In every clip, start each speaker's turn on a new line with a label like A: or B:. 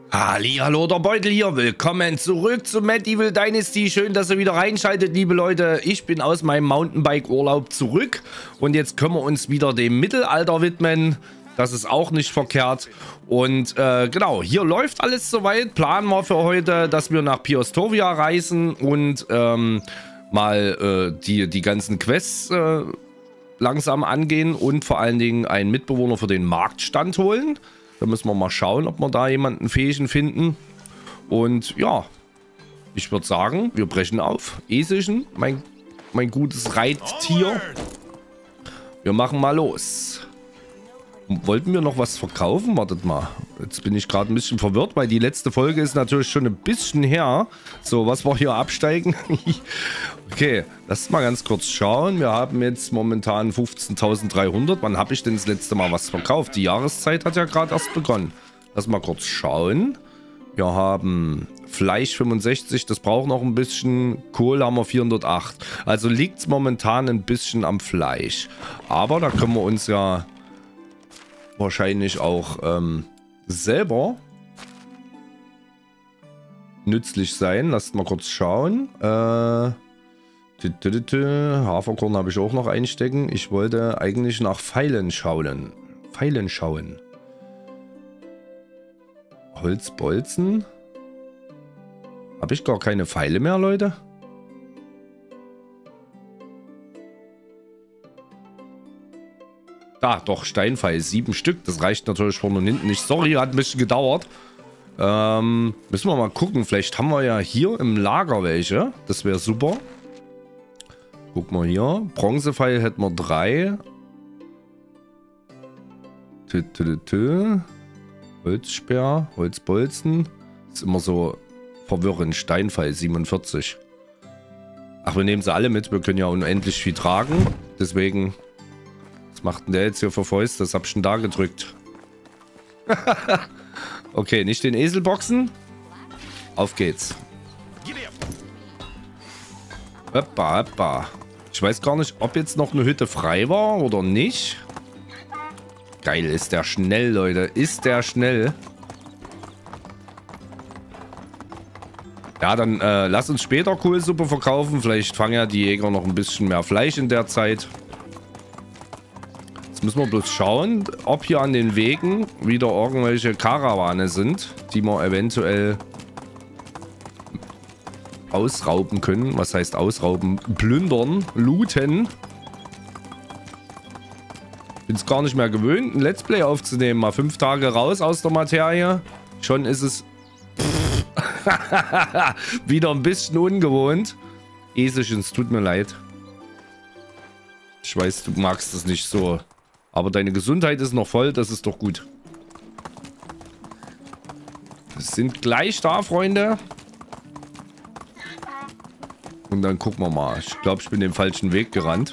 A: Hallihallo, der Beutel hier. Willkommen zurück zu Medieval Dynasty. Schön, dass ihr wieder reinschaltet, liebe Leute. Ich bin aus meinem Mountainbike-Urlaub zurück und jetzt können wir uns wieder dem Mittelalter widmen. Das ist auch nicht verkehrt. Und genau, hier läuft alles soweit. Planen wir für heute, dass wir nach Piostovia reisen und mal die ganzen Quests langsam angehen und vor allen Dingen einen Mitbewohner für den Marktstand holen. Da müssen wir mal schauen, ob wir da jemanden Fähigen finden. Und ja, ich würde sagen, wir brechen auf. Esischen, mein gutes Reittier. Wir machen mal los. Wollten wir noch was verkaufen? Wartet mal. Jetzt bin ich gerade ein bisschen verwirrt, weil die letzte Folge ist natürlich schon ein bisschen her. So, was wir hier absteigen. Okay, lass mal ganz kurz schauen. Wir haben jetzt momentan 15.300. Wann habe ich denn das letzte Mal was verkauft? Die Jahreszeit hat ja gerade erst begonnen. Lass mal kurz schauen. Wir haben Fleisch 65, das braucht noch ein bisschen. Kohl haben wir 408. Also liegt es momentan ein bisschen am Fleisch. Aber da können wir uns ja wahrscheinlich auch selber nützlich sein. Lasst mal kurz schauen. Haferkorn habe ich auch noch einstecken. Ich wollte eigentlich nach Pfeilen schauen. Holzbolzen. Habe ich gar keine Pfeile mehr, Leute? Da, doch, Steinpfeil, 7 Stück. Das reicht natürlich vorne und hinten nicht. Sorry, hat ein bisschen gedauert. Müssen wir mal gucken. Vielleicht haben wir ja hier im Lager welche. Das wäre super. Guck mal hier. Bronzepfeil hätten wir 3. Holzsperr, Holzbolzen. Ist immer so verwirrend. Steinpfeil, 47. Ach, wir nehmen sie alle mit. Wir können ja unendlich viel tragen. Deswegen... Was macht denn der jetzt hier für Fäuste? Das hab ich schon da gedrückt. Okay, nicht den Esel boxen. Auf geht's. Hoppa, hoppa. Ich weiß gar nicht, ob jetzt noch eine Hütte frei war oder nicht. Geil, ist der schnell, Leute. Ist der schnell. Ja, dann lass uns später Kohlsuppe verkaufen. Vielleicht fangen ja die Jäger noch ein bisschen mehr Fleisch in der Zeit. Jetzt müssen wir bloß schauen, ob hier an den Wegen wieder irgendwelche Karawane sind, die wir eventuell ausrauben können. Was heißt ausrauben? Plündern, looten. Bin es gar nicht mehr gewöhnt, ein Let's Play aufzunehmen. Mal 5 Tage raus aus der Materie. Schon ist es wieder ein bisschen ungewohnt. Eselchen, es tut mir leid. Ich weiß, du magst es nicht so. Aber deine Gesundheit ist noch voll, das ist doch gut. Wir sind gleich da, Freunde. Und dann gucken wir mal. Ich glaube, ich bin den falschen Weg gerannt.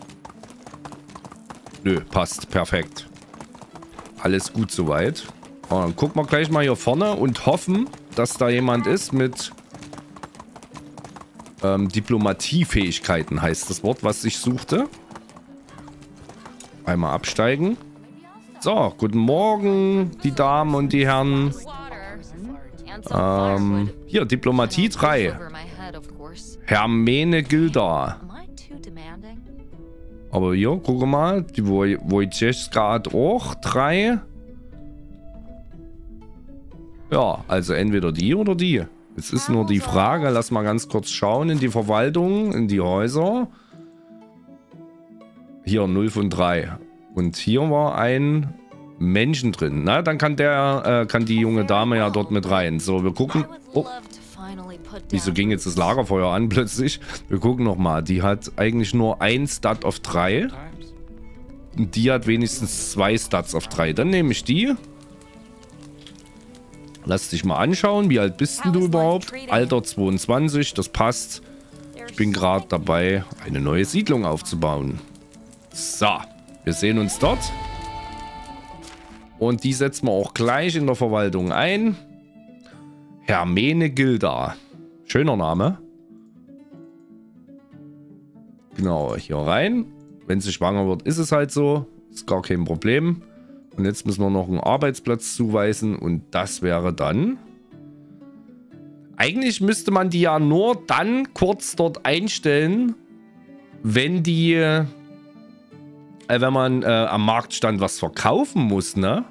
A: Nö, passt. Perfekt. Alles gut soweit. Und dann gucken wir gleich mal hier vorne und hoffen, dass da jemand ist mit Diplomatiefähigkeiten, heißt das Wort, was ich suchte. Einmal absteigen. So, guten Morgen, die Damen und die Herren. Hier, Diplomatie 3. Hermenegilda. Aber hier, guck mal, die Wojciechska hat auch 3. Ja, also entweder die oder die. Jetzt ist nur die Frage, lass mal ganz kurz schauen in die Verwaltung, in die Häuser. Hier 0 von 3. Und hier war ein Menschen drin. Na, dann kann die junge Dame ja dort mit rein. So, wir gucken. Oh. Wieso ging jetzt das Lagerfeuer an plötzlich? Wir gucken nochmal. Die hat eigentlich nur 1 Stat auf 3. Und die hat wenigstens 2 Stats auf 3. Dann nehme ich die. Lass dich mal anschauen. Wie alt bist denn du überhaupt? Alter 22, das passt. Ich bin gerade dabei, eine neue Siedlung aufzubauen. So, wir sehen uns dort. Und die setzen wir auch gleich in der Verwaltung ein. Hermenegilda. Schöner Name. Genau, hier rein. Wenn sie schwanger wird, ist es halt so. Ist gar kein Problem. Und jetzt müssen wir noch einen Arbeitsplatz zuweisen. Und das wäre dann... Eigentlich müsste man die ja nur dann kurz dort einstellen, wenn die... wenn man am Marktstand was verkaufen muss, ne?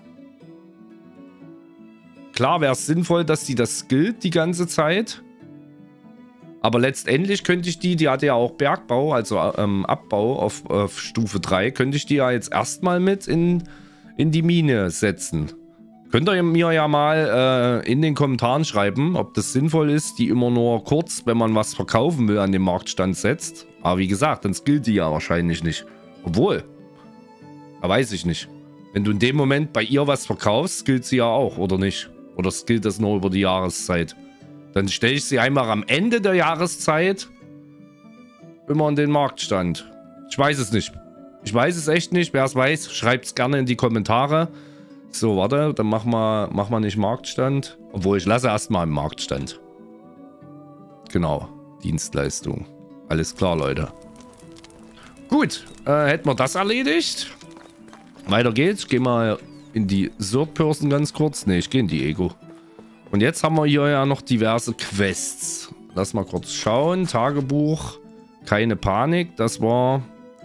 A: Klar wäre es sinnvoll, dass die das skillt die ganze Zeit. Aber letztendlich könnte ich die hat ja auch Bergbau, also Abbau auf Stufe 3, könnte ich die ja jetzt erstmal mit in die Mine setzen. Könnt ihr mir ja mal in den Kommentaren schreiben, ob das sinnvoll ist, die immer nur kurz, wenn man was verkaufen will, an den Marktstand setzt. Aber wie gesagt, dann skillt die ja wahrscheinlich nicht. Obwohl, da weiß ich nicht. Wenn du in dem Moment bei ihr was verkaufst, skillt sie ja auch, oder nicht? Oder skillt das nur über die Jahreszeit? Dann stelle ich sie einfach am Ende der Jahreszeit immer an den Marktstand. Ich weiß es nicht. Ich weiß es echt nicht. Wer es weiß, schreibt es gerne in die Kommentare. So, warte, dann mach mal nicht Marktstand. Obwohl, ich lasse erstmal im Marktstand. Genau, Dienstleistung. Alles klar, Leute. Gut, hätten wir das erledigt. Weiter geht's. Ich gehe mal in die Third Person ganz kurz. Ne, ich gehe in die Ego. Und jetzt haben wir hier ja noch diverse Quests. Lass mal kurz schauen. Tagebuch. Keine Panik. Das war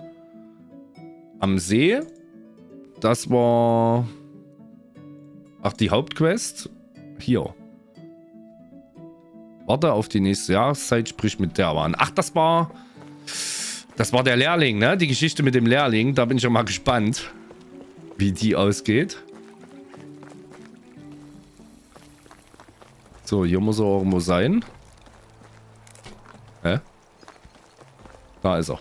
A: am See. Das war... Ach, die Hauptquest. Hier. Warte auf die nächste Jahreszeit. Sprich mit der Bahn. Ach, das war der Lehrling, ne? Die Geschichte mit dem Lehrling. Da bin ich ja mal gespannt, wie die ausgeht. So, hier muss er irgendwo sein. Hä? Da ist er.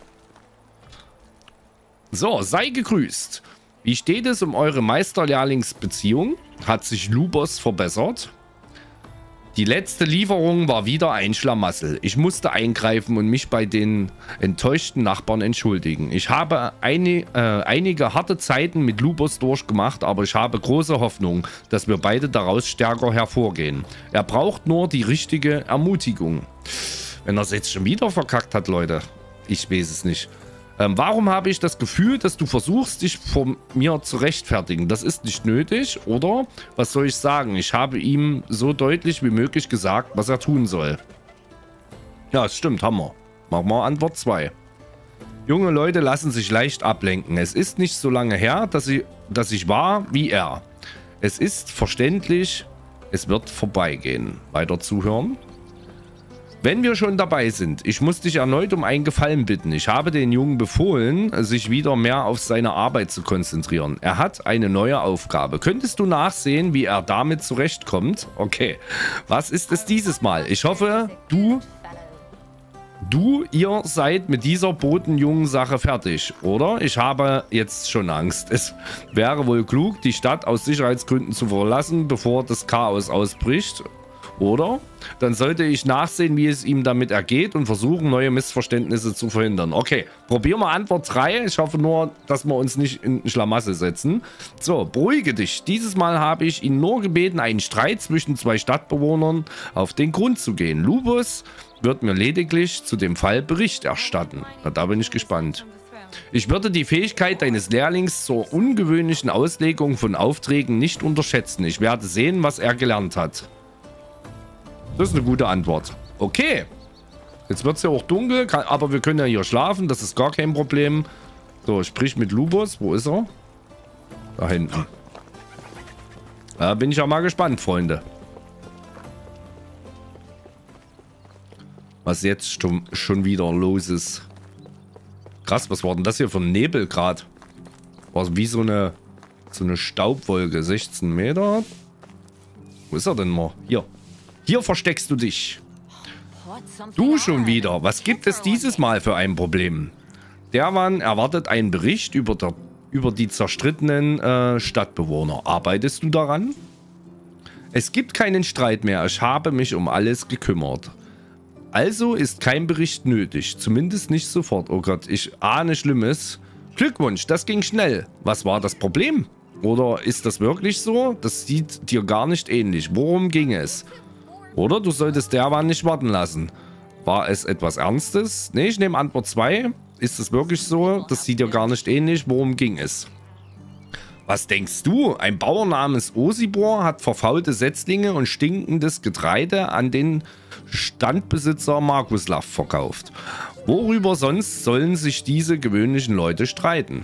A: So, sei gegrüßt. Wie steht es um eure Meister-Lehrlings-Beziehung? Hat sich Lubos verbessert? Die letzte Lieferung war wieder ein Schlamassel. Ich musste eingreifen und mich bei den enttäuschten Nachbarn entschuldigen. Ich habe einige harte Zeiten mit Lubos durchgemacht, aber ich habe große Hoffnung, dass wir beide daraus stärker hervorgehen. Er braucht nur die richtige Ermutigung. Wenn er es jetzt schon wieder verkackt hat, Leute, ich weiß es nicht. Warum habe ich das Gefühl, dass du versuchst, dich vor mir zu rechtfertigen? Das ist nicht nötig, oder? Was soll ich sagen? Ich habe ihm so deutlich wie möglich gesagt, was er tun soll. Ja, es stimmt, haben wir. Machen wir Antwort 2. Junge Leute lassen sich leicht ablenken. Es ist nicht so lange her, dass ich war wie er. Es ist verständlich, es wird vorbeigehen. Weiter zuhören. Wenn wir schon dabei sind, ich muss dich erneut um einen Gefallen bitten. Ich habe den Jungen befohlen, sich wieder mehr auf seine Arbeit zu konzentrieren. Er hat eine neue Aufgabe. Könntest du nachsehen, wie er damit zurechtkommt? Okay. Was ist es dieses Mal? Ich hoffe, ihr seid mit dieser Botenjungen-Sache fertig, oder? Ich habe jetzt schon Angst. Es wäre wohl klug, die Stadt aus Sicherheitsgründen zu verlassen, bevor das Chaos ausbricht. Oder? Dann sollte ich nachsehen, wie es ihm damit ergeht und versuchen, neue Missverständnisse zu verhindern. Okay, probieren wir Antwort 3. Ich hoffe nur, dass wir uns nicht in ein Schlamassel setzen. So, beruhige dich. Dieses Mal habe ich ihn nur gebeten, einen Streit zwischen zwei Stadtbewohnern auf den Grund zu gehen. Lubos wird mir lediglich zu dem Fall Bericht erstatten. Na, da bin ich gespannt. Ich würde die Fähigkeit deines Lehrlings zur ungewöhnlichen Auslegung von Aufträgen nicht unterschätzen. Ich werde sehen, was er gelernt hat. Das ist eine gute Antwort. Okay. Jetzt wird es ja auch dunkel, aber wir können ja hier schlafen. Das ist gar kein Problem. So, sprich mit Lubos. Wo ist er? Da hinten. Da bin ich ja mal gespannt, Freunde. Was jetzt schon wieder los ist. Krass, was war denn das hier für ein Nebel gerade? War wie so eine Staubwolke. 16 Meter. Wo ist er denn mal? Hier. Hier versteckst du dich. Du schon wieder. Was gibt es dieses Mal für ein Problem? Der Mann erwartet einen Bericht über die zerstrittenen Stadtbewohner. Arbeitest du daran? Es gibt keinen Streit mehr. Ich habe mich um alles gekümmert. Also ist kein Bericht nötig. Zumindest nicht sofort. Oh Gott, ich ahne Schlimmes. Glückwunsch, das ging schnell. Was war das Problem? Oder ist das wirklich so? Das sieht dir gar nicht ähnlich. Worum ging es? Oder du solltest derwann nicht warten lassen. War es etwas Ernstes? Ne, ich nehme Antwort 2. Ist es wirklich so? Das sieht dir gar nicht ähnlich. Worum ging es? Was denkst du? Ein Bauer namens Osibor hat verfaulte Setzlinge und stinkendes Getreide an den Standbesitzer Markuslav verkauft. Worüber sonst sollen sich diese gewöhnlichen Leute streiten?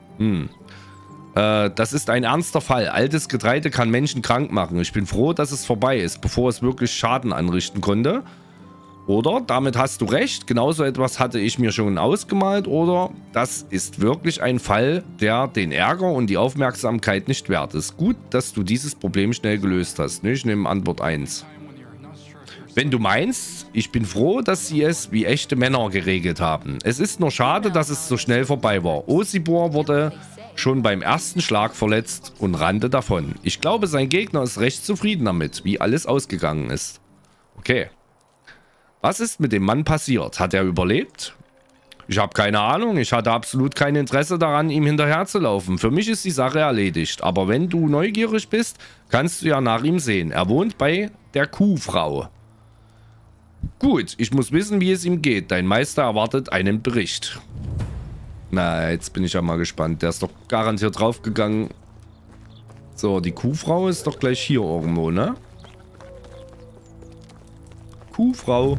A: Das ist ein ernster Fall. Altes Getreide kann Menschen krank machen. Ich bin froh, dass es vorbei ist, bevor es wirklich Schaden anrichten konnte. Oder, damit hast du recht, genauso etwas hatte ich mir schon ausgemalt. Oder, das ist wirklich ein Fall, der den Ärger und die Aufmerksamkeit nicht wert ist. Gut, dass du dieses Problem schnell gelöst hast. Ich nehme Antwort 1. Wenn du meinst, ich bin froh, dass sie es wie echte Männer geregelt haben. Es ist nur schade, dass es so schnell vorbei war. Osibor wurde schon beim ersten Schlag verletzt und rannte davon. Ich glaube, sein Gegner ist recht zufrieden damit, wie alles ausgegangen ist. Okay. Was ist mit dem Mann passiert? Hat er überlebt? Ich habe keine Ahnung. Ich hatte absolut kein Interesse daran, ihm hinterherzulaufen. Für mich ist die Sache erledigt. Aber wenn du neugierig bist, kannst du ja nach ihm sehen. Er wohnt bei der Kuhfrau. Gut, ich muss wissen, wie es ihm geht. Dein Meister erwartet einen Bericht. Na, jetzt bin ich ja mal gespannt. Der ist doch garantiert draufgegangen. So, die Kuhfrau ist doch gleich hier irgendwo, ne? Kuhfrau.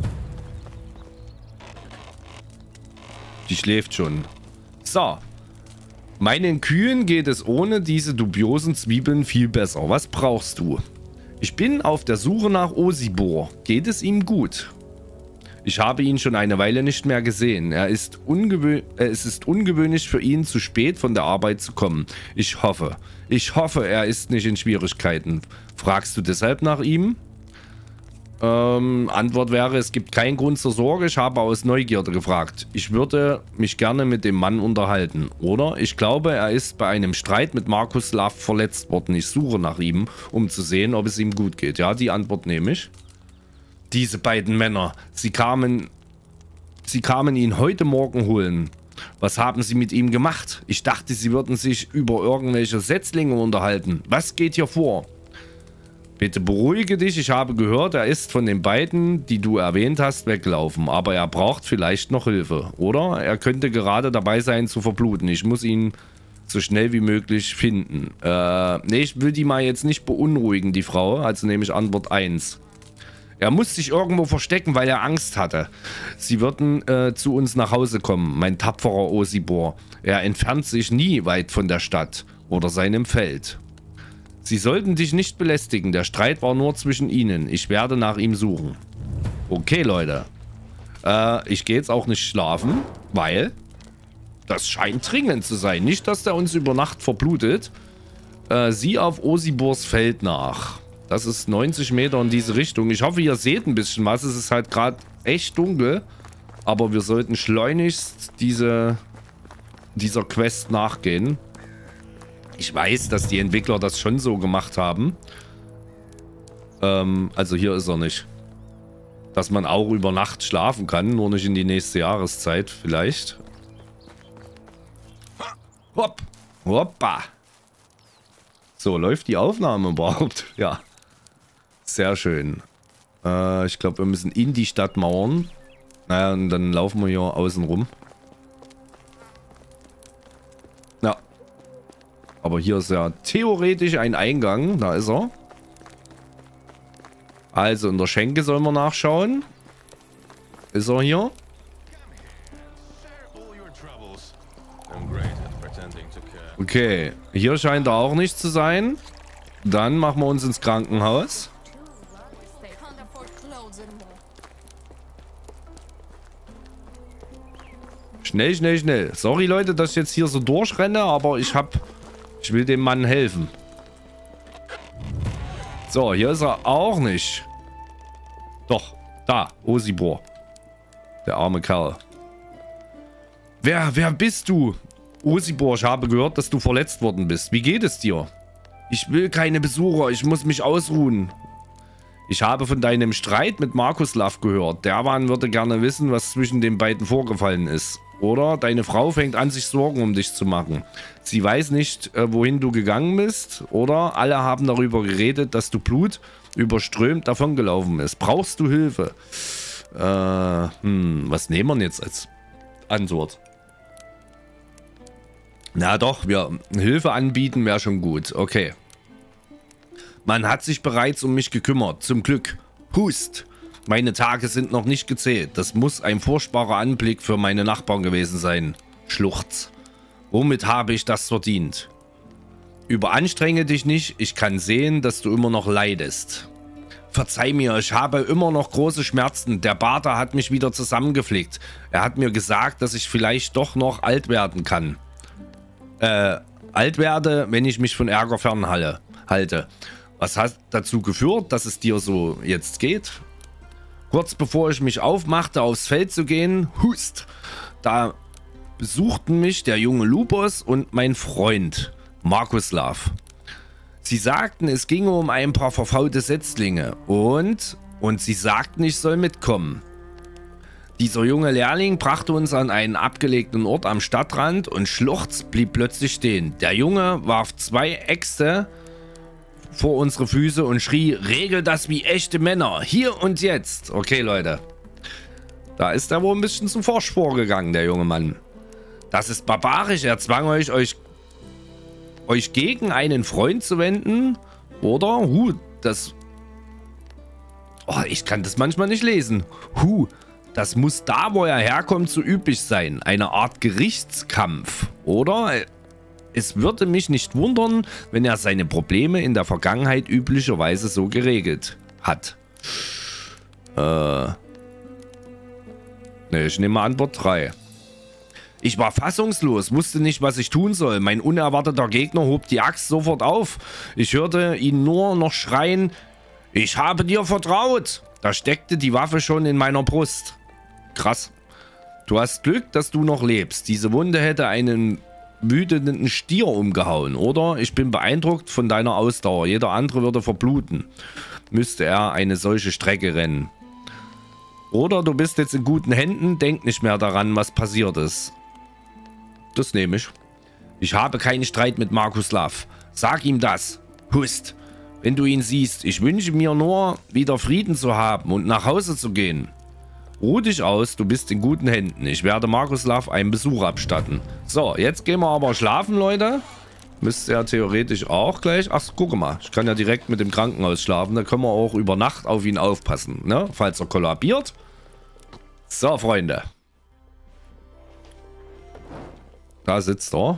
A: Die schläft schon. So. Meinen Kühen geht es ohne diese dubiosen Zwiebeln viel besser. Was brauchst du? Ich bin auf der Suche nach Osibor. Geht es ihm gut? Ich habe ihn schon eine Weile nicht mehr gesehen. Es ist ungewöhnlich für ihn, zu spät von der Arbeit zu kommen. Ich hoffe, er ist nicht in Schwierigkeiten. Fragst du deshalb nach ihm? Antwort wäre, es gibt keinen Grund zur Sorge. Ich habe aus Neugierde gefragt. Ich würde mich gerne mit dem Mann unterhalten. Oder? Ich glaube, er ist bei einem Streit mit Markuslav verletzt worden. Ich suche nach ihm, um zu sehen, ob es ihm gut geht. Ja, die Antwort nehme ich. Diese beiden Männer, sie kamen ihn heute Morgen holen. Was haben sie mit ihm gemacht? Ich dachte, sie würden sich über irgendwelche Setzlinge unterhalten. Was geht hier vor? Bitte beruhige dich. Ich habe gehört, er ist von den beiden, die du erwähnt hast, weggelaufen. Aber er braucht vielleicht noch Hilfe. Oder? Er könnte gerade dabei sein zu verbluten. Ich muss ihn so schnell wie möglich finden. Nee, ich will die mal jetzt nicht beunruhigen, die Frau. Also nehme ich Antwort 1. Er muss sich irgendwo verstecken, weil er Angst hatte. Sie würden zu uns nach Hause kommen, mein tapferer Osibor. Er entfernt sich nie weit von der Stadt oder seinem Feld. Sie sollten dich nicht belästigen. Der Streit war nur zwischen ihnen. Ich werde nach ihm suchen. Okay, Leute. Ich gehe jetzt auch nicht schlafen, weil das scheint dringend zu sein. Nicht, dass der uns über Nacht verblutet. Sieh auf Osibors Feld nach. Das ist 90 Meter in diese Richtung. Ich hoffe, ihr seht ein bisschen was. Es ist halt gerade echt dunkel. Aber wir sollten schleunigst dieser Quest nachgehen. Ich weiß, dass die Entwickler das schon so gemacht haben. Also hier ist er nicht. Dass man auch über Nacht schlafen kann. Nur nicht in die nächste Jahreszeit vielleicht. Hopp. Hoppa. So, läuft die Aufnahme überhaupt? Ja. Sehr schön. Ich glaube, wir müssen in die Stadtmauern. Naja, und dann laufen wir hier außen rum. Ja. Aber hier ist ja theoretisch ein Eingang. Da ist er. Also in der Schenke sollen wir nachschauen. Ist er hier? Okay. Hier scheint er auch nicht zu sein. Dann machen wir uns ins Krankenhaus. Schnell, schnell, schnell. Sorry, Leute, dass ich jetzt hier so durchrenne, aber ich will dem Mann helfen. So, hier ist er auch nicht. Doch, da, Osibor. Der arme Kerl. Wer bist du? Osibor, ich habe gehört, dass du verletzt worden bist. Wie geht es dir? Ich will keine Besucher, ich muss mich ausruhen. Ich habe von deinem Streit mit Markuslav gehört. Der Mann würde gerne wissen, was zwischen den beiden vorgefallen ist. Oder deine Frau fängt an, sich Sorgen um dich zu machen. Sie weiß nicht, wohin du gegangen bist. Oder alle haben darüber geredet, dass du Blut überströmt davongelaufen bist. Brauchst du Hilfe? Was nehmen wir jetzt als Antwort? Na doch, Hilfe anbieten wäre schon gut. Okay. Man hat sich bereits um mich gekümmert. Zum Glück. Hust. Meine Tage sind noch nicht gezählt. Das muss ein furchtbarer Anblick für meine Nachbarn gewesen sein. Schluchz. Womit habe ich das verdient? Überanstrenge dich nicht. Ich kann sehen, dass du immer noch leidest. Verzeih mir, ich habe immer noch große Schmerzen. Der Bader hat mich wieder zusammengeflickt. Er hat mir gesagt, dass ich vielleicht doch noch alt werden kann. Alt werde, wenn ich mich von Ärger fernhalte. Was hat dazu geführt, dass es dir so jetzt geht? Kurz bevor ich mich aufmachte, aufs Feld zu gehen, hust, da besuchten mich der junge Lupus und mein Freund Markuslav. Sie sagten, es ginge um ein paar verfaulte Setzlinge und sie sagten, ich soll mitkommen. Dieser junge Lehrling brachte uns an einen abgelegenen Ort am Stadtrand und Schluchz blieb plötzlich stehen. Der Junge warf 2 Äxte vor unsere Füße und schrie, regel das wie echte Männer, hier und jetzt. Okay, Leute. Da ist er wohl ein bisschen zu forsch vorgegangen, der junge Mann. Das ist barbarisch, er zwang euch gegen einen Freund zu wenden, oder? Ich kann das manchmal nicht lesen. Das muss da, wo er herkommt, so üblich sein. Eine Art Gerichtskampf, oder? Es würde mich nicht wundern, wenn er seine Probleme in der Vergangenheit üblicherweise so geregelt hat. Ich nehme Antwort 3. Ich war fassungslos, wusste nicht, was ich tun soll. Mein unerwarteter Gegner hob die Axt sofort auf. Ich hörte ihn nur noch schreien, ich habe dir vertraut. Da steckte die Waffe schon in meiner Brust. Krass. Du hast Glück, dass du noch lebst. Diese Wunde hätte einen wütenden Stier umgehauen, oder? Ich bin beeindruckt von deiner Ausdauer. Jeder andere würde verbluten. Müsste er eine solche Strecke rennen. Oder du bist jetzt in guten Händen, denk nicht mehr daran, was passiert ist. Das nehme ich. Ich habe keinen Streit mit Markuslav. Sag ihm das. Hust. Wenn du ihn siehst, ich wünsche mir nur, wieder Frieden zu haben und nach Hause zu gehen. Ruh dich aus, du bist in guten Händen. Ich werde Markuslav einen Besuch abstatten. So, jetzt gehen wir aber schlafen, Leute. Müsste ja theoretisch auch gleich. Ach, guck mal, ich kann ja direkt mit dem Krankenhaus schlafen. Da können wir auch über Nacht auf ihn aufpassen, ne? Falls er kollabiert. So, Freunde. Da sitzt er.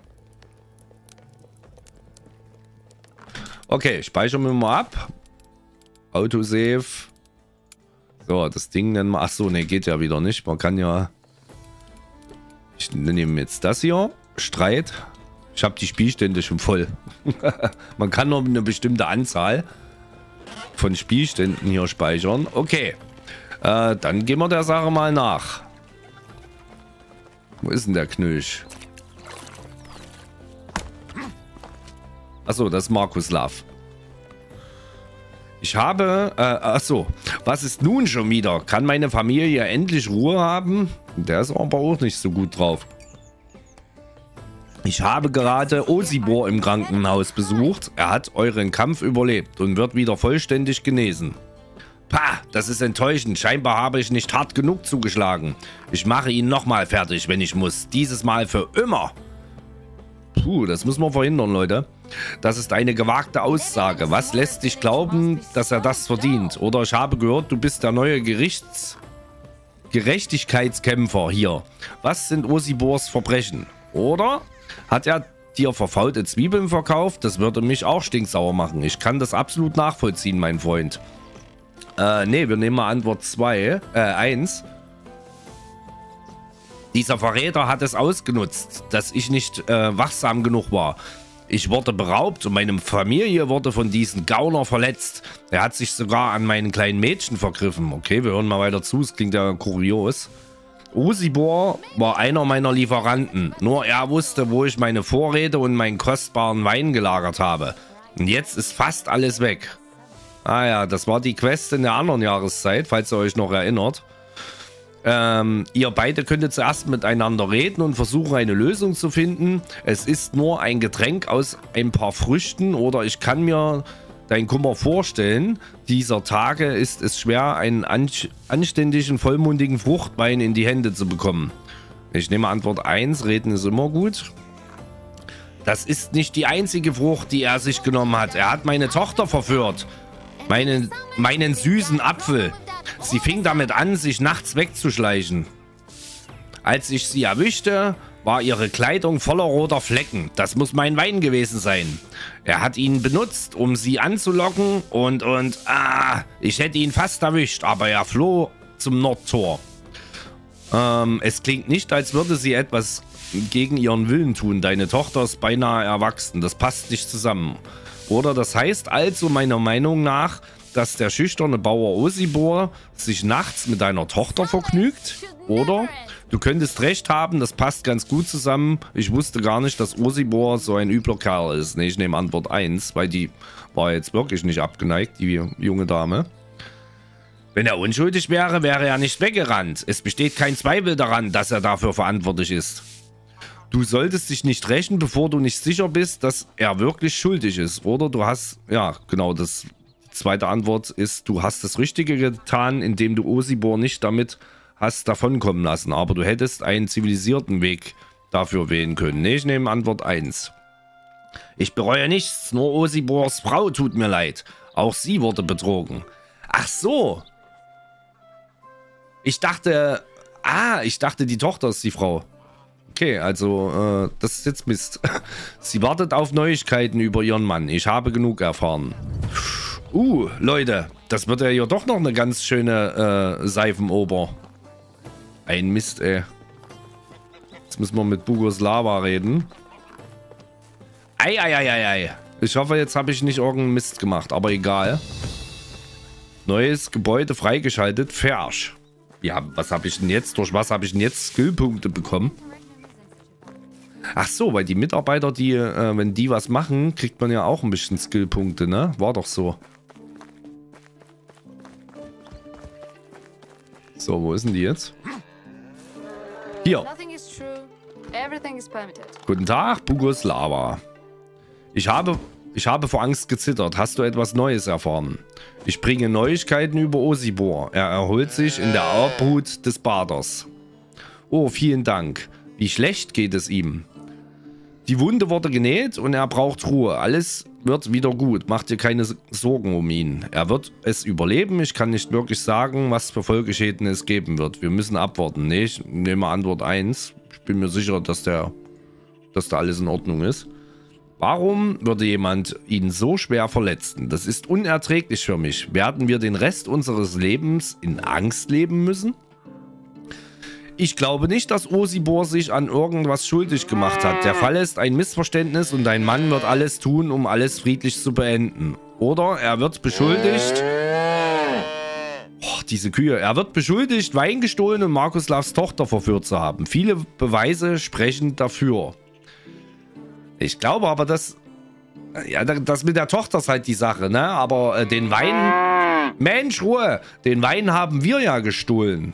A: Okay, speichern wir mal ab. Autosave. So, das Ding nennen wir. Achso, ne, geht ja wieder nicht. Man kann ja. Ich nehme jetzt das hier. Streit. Ich habe die Spielstände schon voll. Man kann nur eine bestimmte Anzahl von Spielständen hier speichern. Okay. Dann gehen wir der Sache mal nach. Wo ist denn der Knöch? Achso, das ist Markuslav. Ich habe... achso. Was ist nun schon wieder? Kann meine Familie endlich Ruhe haben? Der ist aber auch nicht so gut drauf. Ich habe gerade Osibor im Krankenhaus besucht. Er hat euren Kampf überlebt und wird wieder vollständig genesen. Pah, das ist enttäuschend. Scheinbar habe ich nicht hart genug zugeschlagen. Ich mache ihn nochmal fertig, wenn ich muss. Dieses Mal für immer. Puh, das müssen wir verhindern, Leute. Das ist eine gewagte Aussage. Was lässt dich glauben, dass er das verdient? Oder ich habe gehört, du bist der neue Gerechtigkeitskämpfer hier. Was sind Osibors Verbrechen? Oder hat er dir verfaulte Zwiebeln verkauft? Das würde mich auch stinksauer machen. Ich kann das absolut nachvollziehen, mein Freund. Nee, wir nehmen mal Antwort 1. Dieser Verräter hat es ausgenutzt, dass ich nicht wachsam genug war. Ich wurde beraubt und meine Familie wurde von diesem Gauner verletzt. Er hat sich sogar an meinen kleinen Mädchen vergriffen. Okay, wir hören mal weiter zu, es klingt ja kurios. Osibor war einer meiner Lieferanten. Nur er wusste, wo ich meine Vorräte und meinen kostbaren Wein gelagert habe. Und jetzt ist fast alles weg. Ah ja, das war die Quest in der anderen Jahreszeit, falls ihr euch noch erinnert. Ihr beide könntet zuerst miteinander reden und versuchen, eine Lösung zu finden. Es ist nur ein Getränk aus ein paar Früchten oder ich kann mir deinen Kummer vorstellen. Dieser Tage ist es schwer, einen anständigen, vollmundigen Fruchtwein in die Hände zu bekommen. Ich nehme Antwort 1, reden ist immer gut. Das ist nicht die einzige Frucht, die er sich genommen hat. Er hat meine Tochter verführt. Meinen süßen Apfel. Sie fing damit an, sich nachts wegzuschleichen. Als ich sie erwischte, war ihre Kleidung voller roter Flecken. Das muss mein Wein gewesen sein. Er hat ihn benutzt, um sie anzulocken ich hätte ihn fast erwischt, aber er floh zum Nordtor. Es klingt nicht, als würde sie etwas gegen ihren Willen tun. Deine Tochter ist beinahe erwachsen. Das passt nicht zusammen. Oder das heißt also meiner Meinung nach, dass der schüchterne Bauer Osibor sich nachts mit deiner Tochter vergnügt? Oder? Du könntest recht haben, das passt ganz gut zusammen. Ich wusste gar nicht, dass Osibor so ein übler Kerl ist. Ne, ich nehme Antwort 1, weil die war jetzt wirklich nicht abgeneigt, die junge Dame. Wenn er unschuldig wäre, wäre er nicht weggerannt. Es besteht kein Zweifel daran, dass er dafür verantwortlich ist. Du solltest dich nicht rächen, bevor du nicht sicher bist, dass er wirklich schuldig ist. Oder du hast, ja genau, das zweite Antwort ist, du hast das Richtige getan, indem du Osibor nicht damit hast davonkommen lassen. Aber du hättest einen zivilisierten Weg dafür wählen können. Ne, ich nehme Antwort 1. Ich bereue nichts, nur Osibors Frau tut mir leid. Auch sie wurde betrogen. Ach so. Ich dachte, die Tochter ist die Frau. Okay, also, das ist jetzt Mist. Sie wartet auf Neuigkeiten über ihren Mann. Ich habe genug erfahren. Leute, das wird ja hier doch noch eine ganz schöne Seifenoper. Ein Mist, ey. Jetzt müssen wir mit Bugoslava reden. Ei. Ich hoffe, jetzt habe ich nicht irgendeinen Mist gemacht, aber egal. Neues Gebäude freigeschaltet. Fersch. Ja, was habe ich denn jetzt? Durch was habe ich denn jetzt Skillpunkte bekommen? Ach so, weil die Mitarbeiter, die, wenn die was machen, kriegt man ja auch ein bisschen Skillpunkte, ne? War doch so. So, wo ist denn die jetzt? Hier. Guten Tag, Bugoslava. Ich habe vor Angst gezittert. Hast du etwas Neues erfahren? Ich bringe Neuigkeiten über Osibor. Er erholt sich in der Obhut des Baders. Oh, vielen Dank. Wie schlecht geht es ihm? Die Wunde wurde genäht und er braucht Ruhe. Alles wird wieder gut. Mach dir keine Sorgen um ihn. Er wird es überleben. Ich kann nicht wirklich sagen, was für Folgeschäden es geben wird. Wir müssen abwarten. Nee, ich nehme Antwort 1. Ich bin mir sicher, dass da alles in Ordnung ist. Warum würde jemand ihn so schwer verletzen? Das ist unerträglich für mich. Werden wir den Rest unseres Lebens in Angst leben müssen? Ich glaube nicht, dass Osibor sich an irgendwas schuldig gemacht hat. Der Fall ist ein Missverständnis und dein Mann wird alles tun, um alles friedlich zu beenden. Oder er wird beschuldigt... Oh, diese Kühe. Er wird beschuldigt, Wein gestohlen und Markuslavs Tochter verführt zu haben. Viele Beweise sprechen dafür. Ich glaube aber, dass... Ja, das mit der Tochter ist halt die Sache, ne? Aber den Wein... Mensch, Ruhe! Den Wein haben wir ja gestohlen.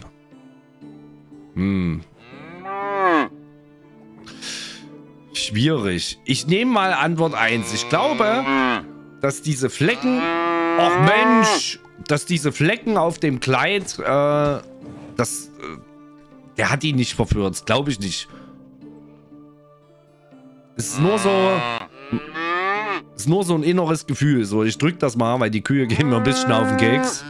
A: Schwierig. Ich nehme mal Antwort 1. Ich glaube, dass diese Flecken... Och Mensch! Dass diese Flecken auf dem Kleid... der hat ihn nicht verführt. Das glaube ich nicht. Es ist nur so ein inneres Gefühl. So, ich drück das mal, weil die Kühe gehen mir ein bisschen auf den Keks.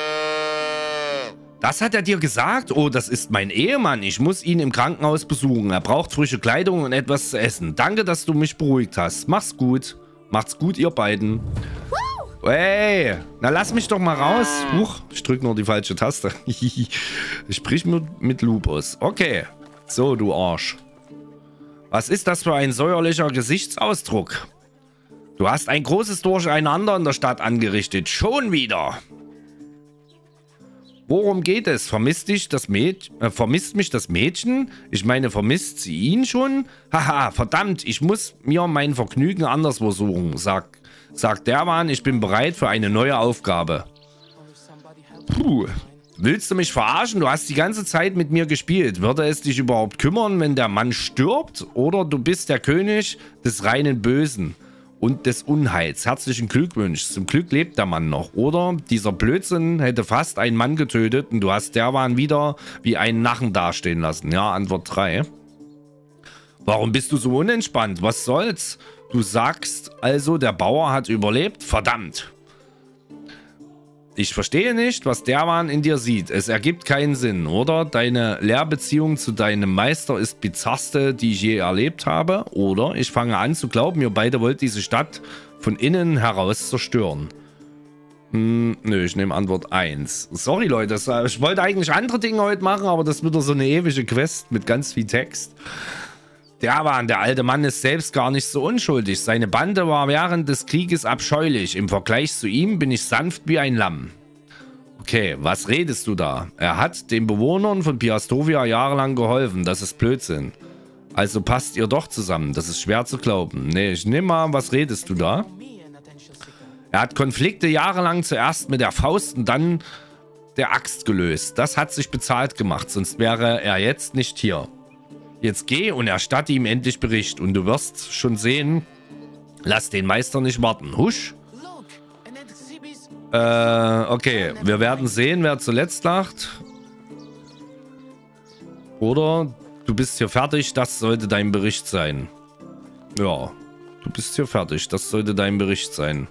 A: Das hat er dir gesagt? Oh, das ist mein Ehemann. Ich muss ihn im Krankenhaus besuchen. Er braucht frische Kleidung und etwas zu essen. Danke, dass du mich beruhigt hast. Mach's gut. Macht's gut, ihr beiden. Hey, na lass mich doch mal raus. Huch, ich drück nur die falsche Taste. Sprich mit Lupus. Okay. So, du Arsch. Was ist das für ein säuerlicher Gesichtsausdruck? Du hast ein großes Durcheinander in der Stadt angerichtet. Schon wieder. Worum geht es? Vermisst mich das Mädchen? Ich meine, vermisst sie ihn schon? Haha, verdammt, ich muss mir mein Vergnügen anderswo suchen. Sagt der Mann, ich bin bereit für eine neue Aufgabe. Puh. Willst du mich verarschen? Du hast die ganze Zeit mit mir gespielt. Würde es dich überhaupt kümmern, wenn der Mann stirbt? Oder du bist der König des reinen Bösen und des Unheils. Herzlichen Glückwunsch. Zum Glück lebt der Mann noch. Oder dieser Blödsinn hätte fast einen Mann getötet und du hast derwan wieder wie einen Narren dastehen lassen. Ja, Antwort 3. Warum bist du so unentspannt? Was soll's? Du sagst also, der Bauer hat überlebt? Verdammt. Ich verstehe nicht, was der Mann in dir sieht. Es ergibt keinen Sinn, oder? Deine Lehrbeziehung zu deinem Meister ist bizarrste, die ich je erlebt habe. Oder ich fange an zu glauben, ihr beide wollt diese Stadt von innen heraus zerstören. Nö, ich nehme Antwort 1. Sorry, Leute, ich wollte eigentlich andere Dinge heute machen, aber das wird so eine ewige Quest mit ganz viel Text. Der alte Mann ist selbst gar nicht so unschuldig. Seine Bande war während des Krieges abscheulich. Im Vergleich zu ihm bin ich sanft wie ein Lamm. Okay, was redest du da? Er hat den Bewohnern von Piastovia jahrelang geholfen. Das ist Blödsinn. Also passt ihr doch zusammen. Das ist schwer zu glauben. Nee, ich nehme mal, was redest du da? Er hat Konflikte jahrelang zuerst mit der Faust und dann der Axt gelöst. Das hat sich bezahlt gemacht, sonst wäre er jetzt nicht hier. Jetzt geh und erstatte ihm endlich Bericht. Und du wirst schon sehen, lass den Meister nicht warten. Husch. Okay, wir werden sehen, wer zuletzt lacht. Oder du bist hier fertig, das sollte dein Bericht sein. Ja, du bist hier fertig, das sollte dein Bericht sein.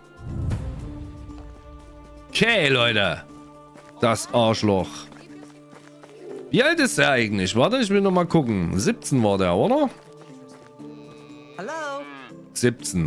A: Okay, Leute. Das Arschloch. Wie alt ist er eigentlich? Warte, ich will noch mal gucken. 17 war der, oder?
B: Hallo?
A: 17.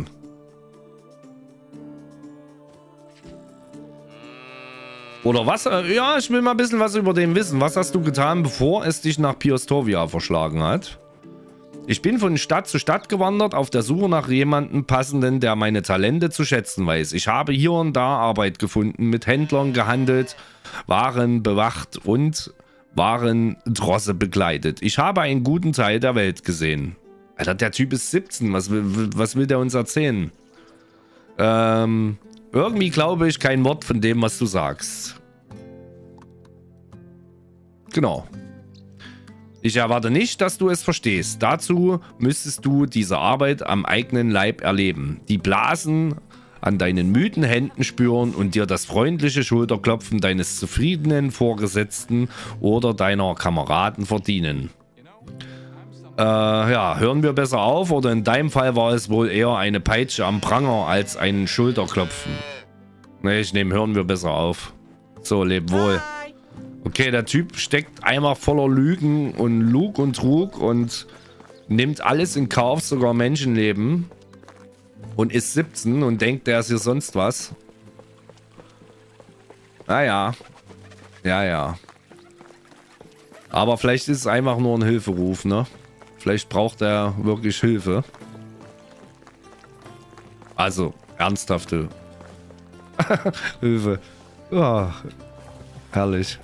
A: Oder was? Ja, ich will mal ein bisschen was über den wissen. Was hast du getan, bevor es dich nach Piastovia verschlagen hat? Ich bin von Stadt zu Stadt gewandert, auf der Suche nach jemandem Passenden, der meine Talente zu schätzen weiß. Ich habe hier und da Arbeit gefunden, mit Händlern gehandelt, Waren bewacht und Warendrosse begleitet. Ich habe einen guten Teil der Welt gesehen. Alter, der Typ ist 17. Was will der uns erzählen? Irgendwie glaube ich kein Wort von dem, was du sagst. Genau. Ich erwarte nicht, dass du es verstehst. Dazu müsstest du diese Arbeit am eigenen Leib erleben. Die Blasen an deinen müden Händen spüren und dir das freundliche Schulterklopfen deines zufriedenen Vorgesetzten oder deiner Kameraden verdienen. Ja, hören wir besser auf, oder in deinem Fall war es wohl eher eine Peitsche am Pranger als ein Schulterklopfen. Ne, ich nehme, hören wir besser auf. So, leb wohl. Okay, der Typ steckt einfach voller Lügen und Lug und Trug und nimmt alles in Kauf, sogar Menschenleben. Und ist 17 und denkt, der ist hier sonst was. Naja. Ja, ja. Aber vielleicht ist es einfach nur ein Hilferuf, ne? Vielleicht braucht er wirklich Hilfe. Also, ernsthafte Hilfe. Oh, herrlich.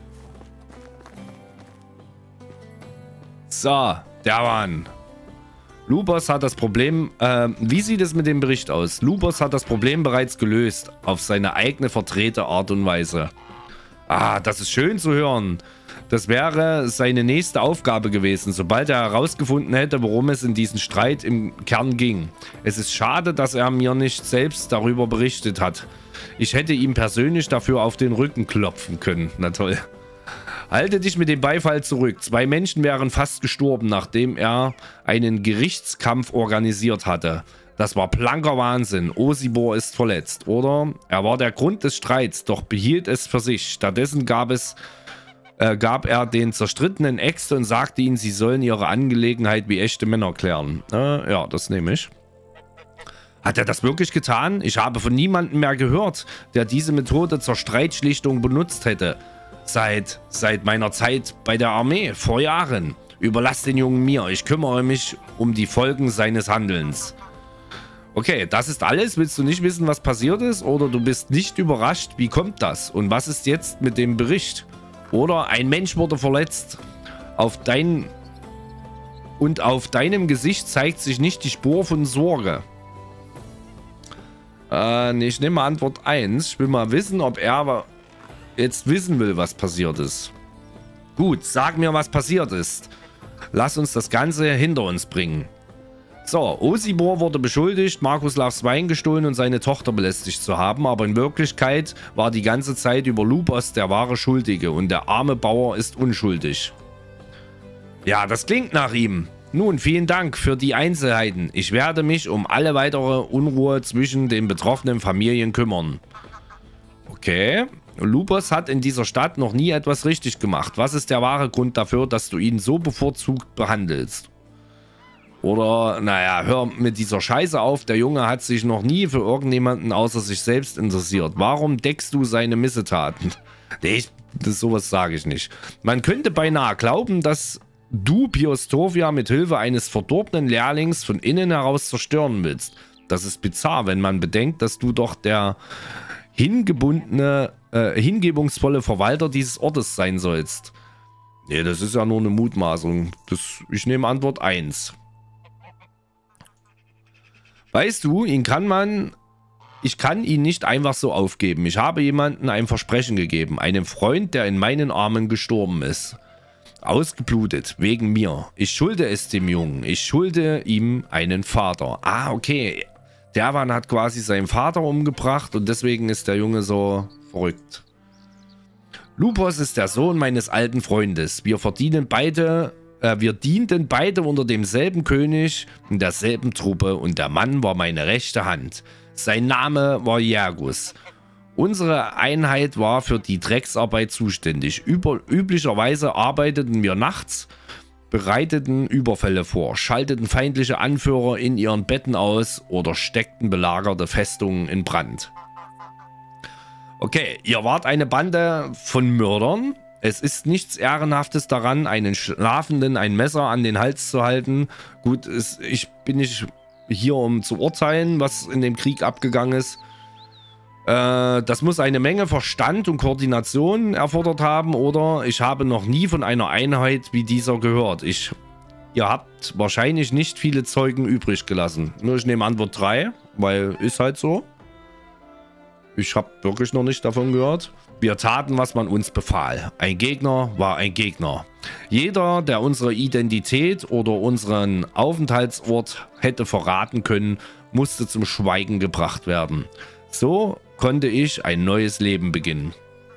A: So, der Mann. Lubos hat das Problem, wie sieht es mit dem Bericht aus? Lubos hat das Problem bereits gelöst, auf seine eigene verdrehte Art und Weise. Ah, das ist schön zu hören. Das wäre seine nächste Aufgabe gewesen, sobald er herausgefunden hätte, worum es in diesem Streit im Kern ging. Es ist schade, dass er mir nicht selbst darüber berichtet hat. Ich hätte ihm persönlich dafür auf den Rücken klopfen können. Na toll. Halte dich mit dem Beifall zurück. 2 Menschen wären fast gestorben, nachdem er einen Gerichtskampf organisiert hatte. Das war blanker Wahnsinn. Osibor ist verletzt, oder? Er war der Grund des Streits, doch behielt es für sich. Stattdessen gab er den zerstrittenen Äxte und sagte ihnen, sie sollen ihre Angelegenheit wie echte Männer klären. Ja, das nehme ich. Hat er das wirklich getan? Ich habe von niemandem mehr gehört, der diese Methode zur Streitschlichtung benutzt hätte. Seit meiner Zeit bei der Armee, vor Jahren. Überlass den Jungen mir, ich kümmere mich um die Folgen seines Handelns. Okay, das ist alles. Willst du nicht wissen, was passiert ist? Oder du bist nicht überrascht? Wie kommt das? Und was ist jetzt mit dem Bericht? Oder ein Mensch wurde verletzt. Auf deinem Gesicht zeigt sich nicht die Spur von Sorge. Ich nehme Antwort 1. Ich will mal wissen, ob er jetzt wissen will, was passiert ist. Gut, sag mir, was passiert ist. Lass uns das Ganze hinter uns bringen. So, Osibor wurde beschuldigt, Markuslavs Wein gestohlen und seine Tochter belästigt zu haben, aber in Wirklichkeit war die ganze Zeit über Lubos der wahre Schuldige und der arme Bauer ist unschuldig. Ja, das klingt nach ihm. Nun, vielen Dank für die Einzelheiten. Ich werde mich um alle weitere Unruhe zwischen den betroffenen Familien kümmern. Okay. Lupus hat in dieser Stadt noch nie etwas richtig gemacht. Was ist der wahre Grund dafür, dass du ihn so bevorzugt behandelst? Oder, naja, hör mit dieser Scheiße auf. Der Junge hat sich noch nie für irgendjemanden außer sich selbst interessiert. Warum deckst du seine Missetaten? Nee, sowas sage ich nicht. Man könnte beinahe glauben, dass du Piostovia mit Hilfe eines verdorbenen Lehrlings von innen heraus zerstören willst. Das ist bizarr, wenn man bedenkt, dass du doch der hingebungsvolle Verwalter dieses Ortes sein sollst. Nee, das ist ja nur eine Mutmaßung. Ich nehme Antwort 1. Weißt du, ich kann ihn nicht einfach so aufgeben. Ich habe jemandem ein Versprechen gegeben. Einem Freund, der in meinen Armen gestorben ist. Ausgeblutet, wegen mir. Ich schulde es dem Jungen. Ich schulde ihm einen Vater. Ah, okay. Derwan hat quasi seinen Vater umgebracht und deswegen ist der Junge so verrückt. Lupus ist der Sohn meines alten Freundes. Wir dienten beide unter demselben König in derselben Truppe und der Mann war meine rechte Hand. Sein Name war Jergus. Unsere Einheit war für die Drecksarbeit zuständig. Üblicherweise arbeiteten wir nachts, bereiteten Überfälle vor, schalteten feindliche Anführer in ihren Betten aus oder steckten belagerte Festungen in Brand. Okay, ihr wart eine Bande von Mördern. Es ist nichts Ehrenhaftes daran, einen Schlafenden ein Messer an den Hals zu halten. Gut, ich bin nicht hier, um zu urteilen, was in dem Krieg abgegangen ist. Das muss eine Menge Verstand und Koordination erfordert haben, oder ich habe noch nie von einer Einheit wie dieser gehört. Ihr habt wahrscheinlich nicht viele Zeugen übrig gelassen. Nur ich nehme Antwort 3, weil ist halt so. Ich habe wirklich noch nicht davon gehört. Wir taten, was man uns befahl. Ein Gegner war ein Gegner. Jeder, der unsere Identität oder unseren Aufenthaltsort hätte verraten können, musste zum Schweigen gebracht werden. So konnte ich ein neues Leben beginnen.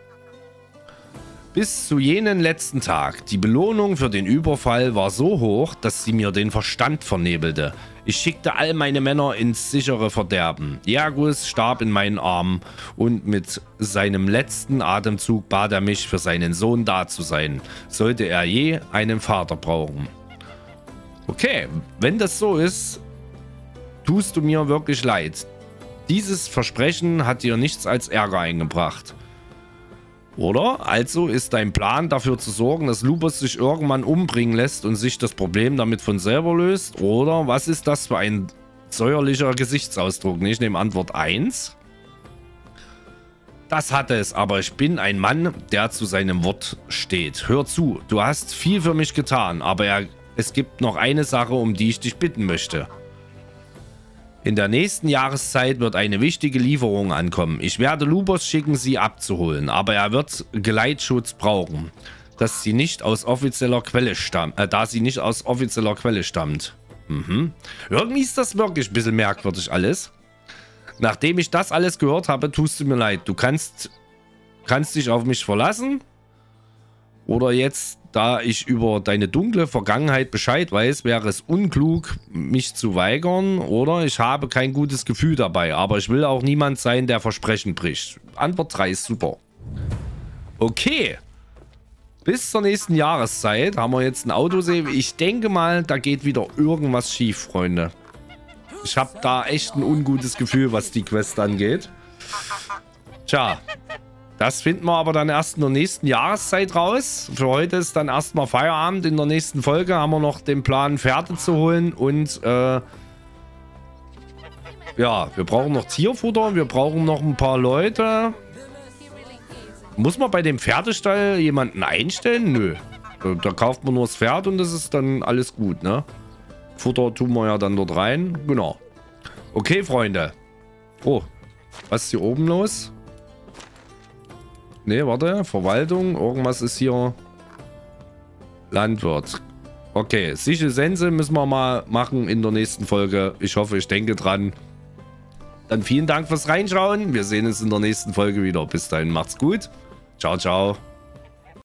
A: Bis zu jenen letzten Tag. Die Belohnung für den Überfall war so hoch, dass sie mir den Verstand vernebelte. Ich schickte all meine Männer ins sichere Verderben. Jergus starb in meinen Armen und mit seinem letzten Atemzug bat er mich, für seinen Sohn da zu sein, sollte er je einen Vater brauchen. Okay, wenn das so ist, tust du mir wirklich leid. Dieses Versprechen hat dir nichts als Ärger eingebracht. Oder? Also ist dein Plan dafür zu sorgen, dass Lupus sich irgendwann umbringen lässt und sich das Problem damit von selber löst? Oder was ist das für ein säuerlicher Gesichtsausdruck? Ich nehme Antwort 1. Das hat es, aber ich bin ein Mann, der zu seinem Wort steht. Hör zu, du hast viel für mich getan, aber es gibt noch eine Sache, um die ich dich bitten möchte. In der nächsten Jahreszeit wird eine wichtige Lieferung ankommen. Ich werde Lupus schicken, sie abzuholen, aber er wird Geleitschutz brauchen, da sie nicht aus offizieller Quelle stammt. Irgendwie ist das wirklich ein bisschen merkwürdig alles. Nachdem ich das alles gehört habe, tust du mir leid. Du kannst dich auf mich verlassen. Oder jetzt, da ich über deine dunkle Vergangenheit Bescheid weiß, wäre es unklug, mich zu weigern. Oder ich habe kein gutes Gefühl dabei. Aber ich will auch niemand sein, der Versprechen bricht. Antwort 3 ist super. Okay. Bis zur nächsten Jahreszeit haben wir jetzt ein Autosave. Ich denke mal, da geht wieder irgendwas schief, Freunde. Ich habe da echt ein ungutes Gefühl, was die Quest angeht. Tja. Das finden wir aber dann erst in der nächsten Jahreszeit raus. Für heute ist dann erstmal Feierabend. In der nächsten Folge haben wir noch den Plan, Pferde zu holen. Und ja, wir brauchen noch Tierfutter. Wir brauchen noch ein paar Leute. Muss man bei dem Pferdestall jemanden einstellen? Nö. Da kauft man nur das Pferd und das ist dann alles gut, ne? Futter tun wir ja dann dort rein. Genau. Okay, Freunde. Oh, was ist hier oben los? Ne, warte. Verwaltung. Irgendwas ist hier. Landwirt. Okay. Sichel Sense müssen wir mal machen in der nächsten Folge. Ich hoffe, ich denke dran. Dann vielen Dank fürs Reinschauen. Wir sehen uns in der nächsten Folge wieder. Bis dahin, macht's gut. Ciao, ciao.